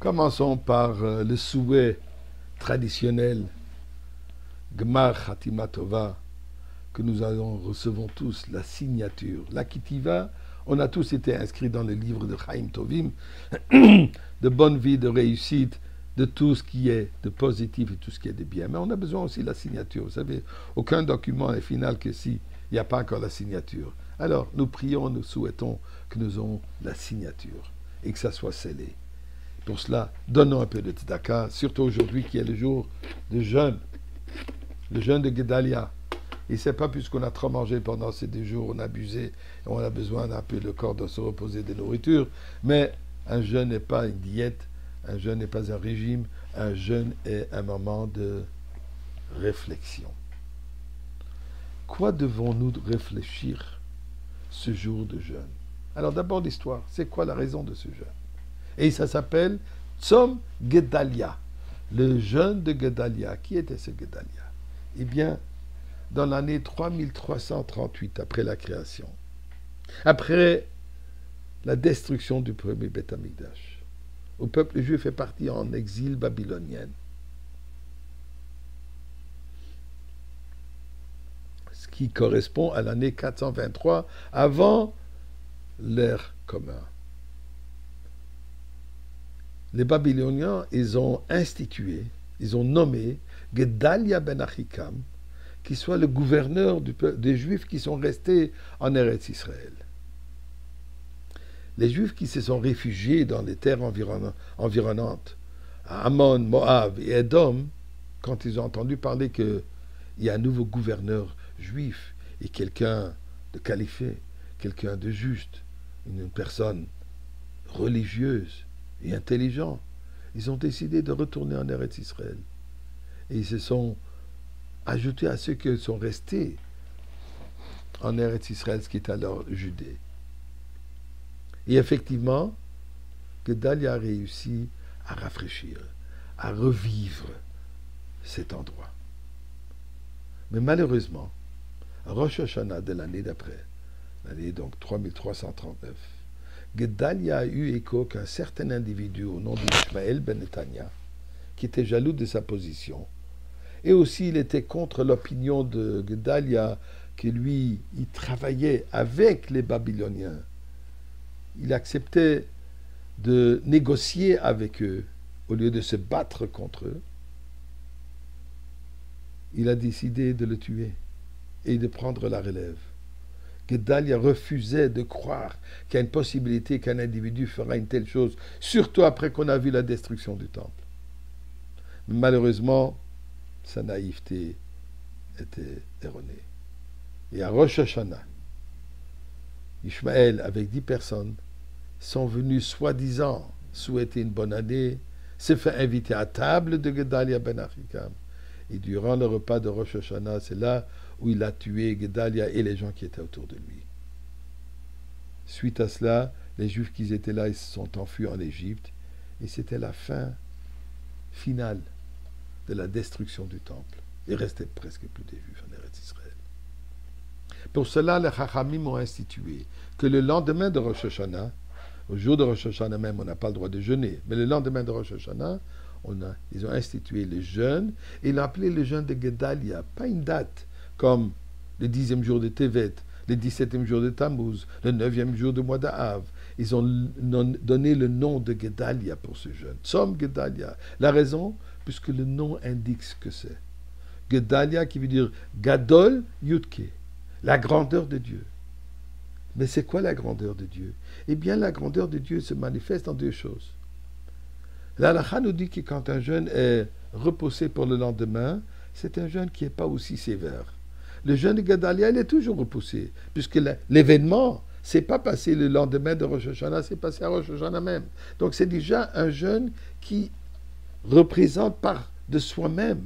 Commençons par le souhait traditionnel, Gmar Hatima Tova, que nous recevons tous, la signature. La Kitiva, on a tous été inscrits dans le livre de Chaim Tovim, de bonne vie, de réussite, de tout ce qui est de positif et tout ce qui est de bien. Mais on a besoin aussi de la signature. Vous savez, aucun document n'est final que s'il n'y a pas encore la signature. Alors, nous prions, nous souhaitons que nous ayons la signature et que ça soit scellé. Pour cela, donnons un peu de tzedaka, surtout aujourd'hui qui est le jour de jeûne, le jeûne de Gedalia. Et c'est pas puisqu'on a trop mangé pendant ces 2 jours, on a abusé, on a besoin d'un peu, le corps de se reposer de nourriture. Mais un jeûne n'est pas une diète, un jeûne n'est pas un régime, un jeûne est un moment de réflexion. Quoi devons-nous réfléchir ce jour de jeûne? Alors d'abord l'histoire, c'est quoi la raison de ce jeûne? Et ça s'appelle Tzom Gedalia, le jeûne de Gedalia. Qui était ce Gedalia? Eh bien, dans l'année 3338 après la création, après la destruction du premier Beth Amikdash, où le peuple juif est parti en exil babylonien, ce qui correspond à l'année 423 avant l'ère commune. Les Babyloniens, ils ont institué, ils ont nommé Gedalia ben Achikam, qui soit le gouverneur des Juifs qui sont restés en Eretz Israël. Les Juifs qui se sont réfugiés dans les terres environnantes, à Ammon, Moab et Edom, quand ils ont entendu parler qu'il y a un nouveau gouverneur juif et quelqu'un de qualifié, quelqu'un de juste, une personne religieuse et intelligent, ils ont décidé de retourner en Eretz Israël. Et ils se sont ajoutés à ceux qui sont restés en Eretz Israël, ce qui est alors Judée. Et effectivement, Gedalia a réussi à rafraîchir, à revivre cet endroit. Mais malheureusement, à Rosh Hashanah de l'année d'après, l'année donc 3339, Gedalia a eu écho qu'un certain individu au nom d'Ishmaël ben Netanya, qui était jaloux de sa position, et aussi il était contre l'opinion de Gedalia, que lui, il travaillait avec les Babyloniens. Il acceptait de négocier avec eux au lieu de se battre contre eux. Il a décidé de le tuer et de prendre la relève. Gedalia refusait de croire qu'il y a une possibilité qu'un individu fera une telle chose, surtout après qu'on a vu la destruction du temple. Mais malheureusement, sa naïveté était erronée. Et à Rosh Hashanah, Ishmaël, avec 10 personnes, sont venus soi-disant souhaiter une bonne année, se fait inviter à table de Gedalia ben Achikam. Et durant le repas de Rosh Hashanah, c'est là où il a tué Gedalia et les gens qui étaient autour de lui. Suite à cela, les Juifs qui étaient là, ils se sont enfuis en Égypte, et c'était la fin finale de la destruction du temple. Il restait presque plus des Juifs en Eretz Israël. Pour cela, les Chachamim ont institué que le lendemain de Rosh Hashanah, au jour de Rosh Hashanah même, on n'a pas le droit de jeûner, mais le lendemain de Rosh Hashanah, ils ont institué le jeûne, et ils l'ont appelé le jeûne de Gedalia, pas une date, comme le 10e jour de Tevet, le 17e jour de Tammuz, le 9e jour du mois d'Av. Ils ont donné le nom de Gedalia pour ce jeûne. Tzom Gedalia. La raison, puisque le nom indique ce que c'est. Gedalia qui veut dire Gadol Yudke, la grandeur de Dieu. Mais c'est quoi la grandeur de Dieu? Eh bien, la grandeur de Dieu se manifeste en 2 choses. La halakha nous dit que quand un jeûne est repoussé pour le lendemain, c'est un jeûne qui n'est pas aussi sévère. Le jeûne de Gedalia, il est toujours repoussé, puisque l'événement, c'est pas passé le lendemain de Rosh Hashanah, c'est passé à Rosh Hashanah même. Donc c'est déjà un jeûne qui représente par de soi-même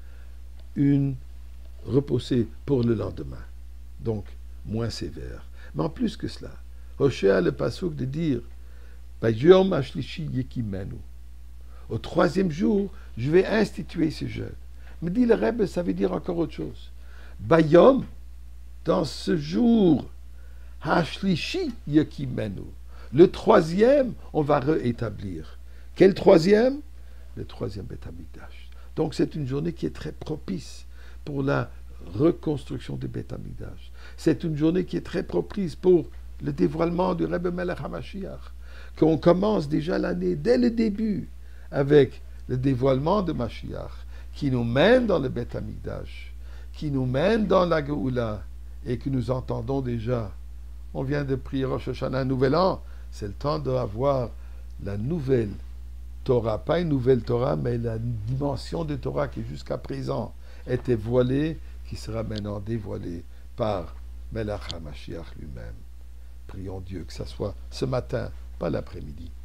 une repoussée pour le lendemain. Donc, moins sévère. Mais en plus que cela, Hoshea a le passouk de dire Bayom Ashlishi Yekimenu. Au 3e jour, je vais instituer ce jeûne. Me dit le Rebbe, ça veut dire encore autre chose. Bayom, dans ce jour, Hashlishi Yekimenu. Le 3e, on va réétablir. Quel troisième? Le troisième Beth Amikdash. Donc c'est une journée qui est très propice pour la reconstruction du Beth Amikdash. C'est une journée qui est très propice pour le dévoilement du Rebbe Melech HaMashiach, qu'on commence déjà l'année, dès le début, avec le dévoilement de Mashiach, qui nous mène dans le Beth Amikdash, qui nous mène dans la Geoula, et que nous entendons déjà. On vient de prier Rosh Hashanah, Nouvel An, c'est le temps d'avoir la nouvelle Torah, pas une nouvelle Torah, mais la dimension de Torah qui jusqu'à présent était voilée, qui sera maintenant dévoilée par Melech HaMashiach lui-même. Prions Dieu que ça soit ce matin, pas l'après-midi.